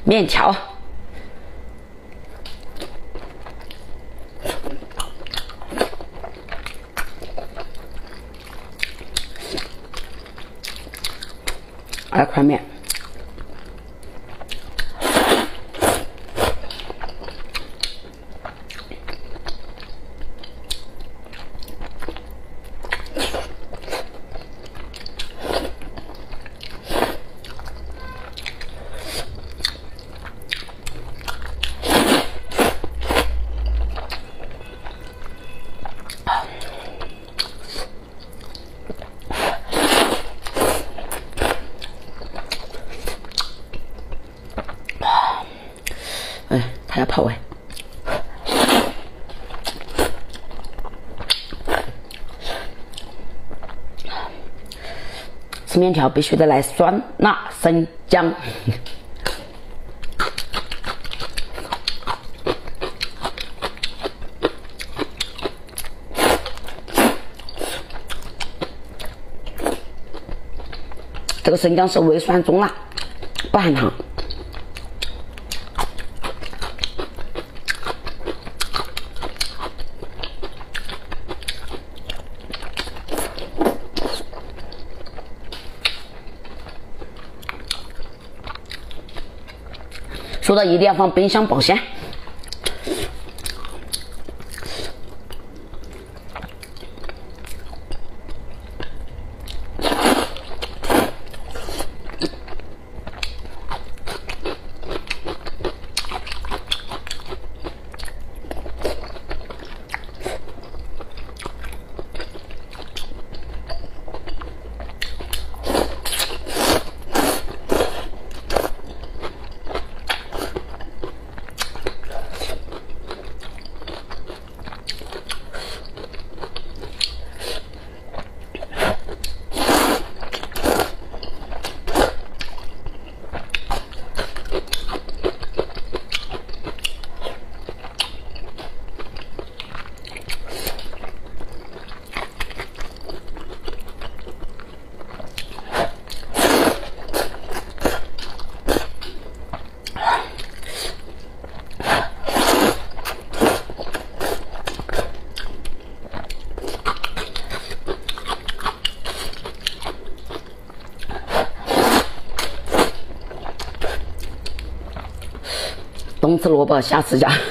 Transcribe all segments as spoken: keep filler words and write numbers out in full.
面条。二块面。 哎，它要泡哎。吃面条必须得来酸辣生姜。这个生姜是微酸中辣，不含糖。 熟的一定要放冰箱保鲜。冬吃萝卜，夏吃姜。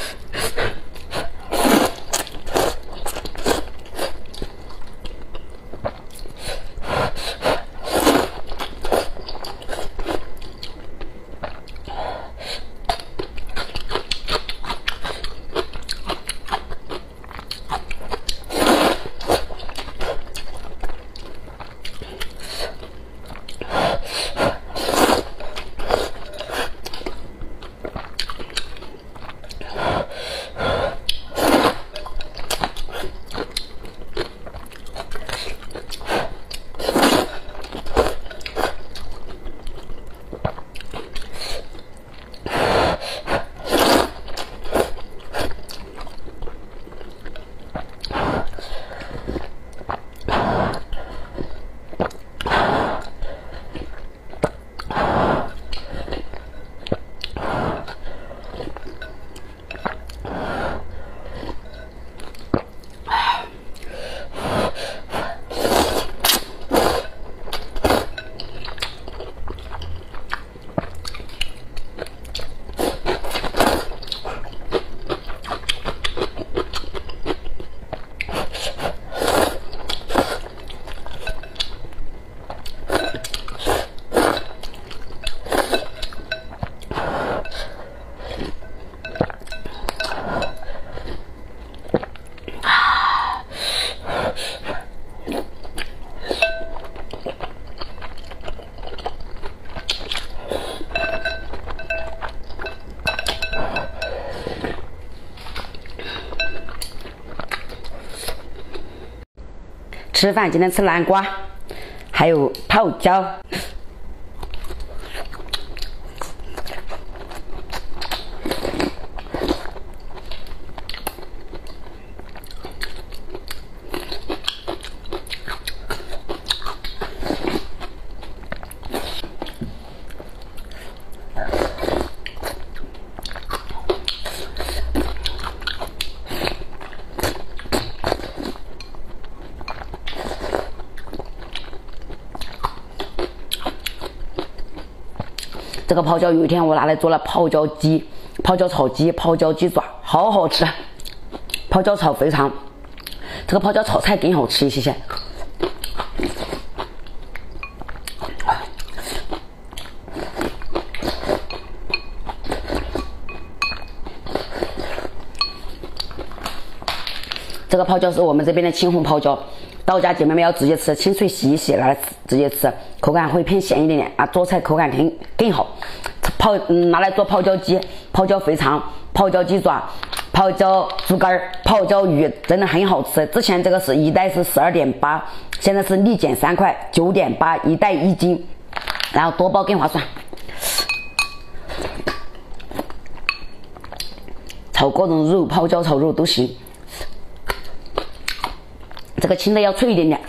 吃饭今天吃南瓜，还有泡椒。 这个泡椒有一天我拿来做了泡椒鸡、泡椒炒鸡、泡椒鸡爪，好好吃。泡椒炒肥肠，这个泡椒炒菜更好吃一些些。这个泡椒是我们这边的青红泡椒，到家姐妹们要直接吃，清水洗一洗，拿来直接吃，口感会偏咸一点点啊，做菜口感更更好。泡嗯拿来做泡椒鸡、泡椒肥肠、泡椒鸡爪、泡椒猪肝、泡椒鱼，真的很好吃。之前这个是一袋是十二点八，现在是立减三块，九点八一袋一斤，然后多包更划算。炒各种肉，泡椒炒肉都行。这个青的要脆一点点。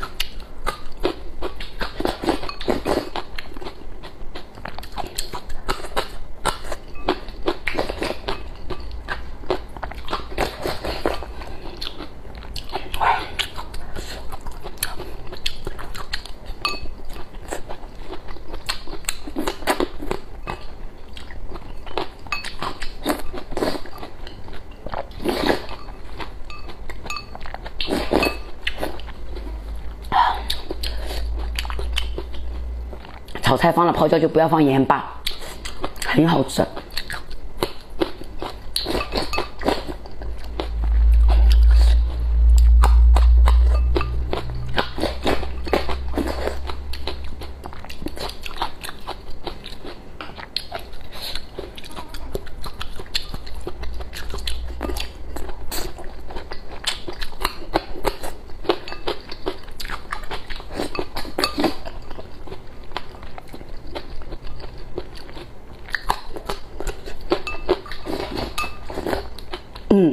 炒菜放了泡椒就不要放盐巴，很好吃。嗯，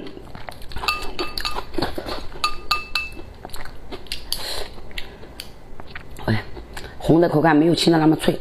哎，红的口感没有青的那么脆。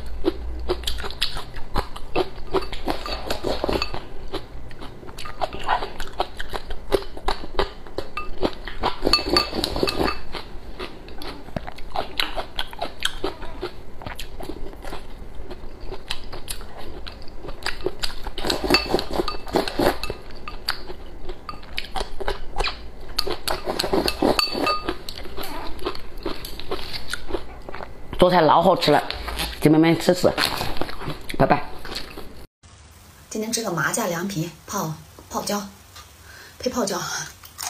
做菜老好吃了，姐妹们吃吃，拜拜。 今天吃个麻酱凉皮泡泡椒，配泡椒，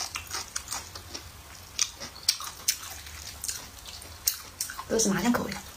都是麻酱口味的。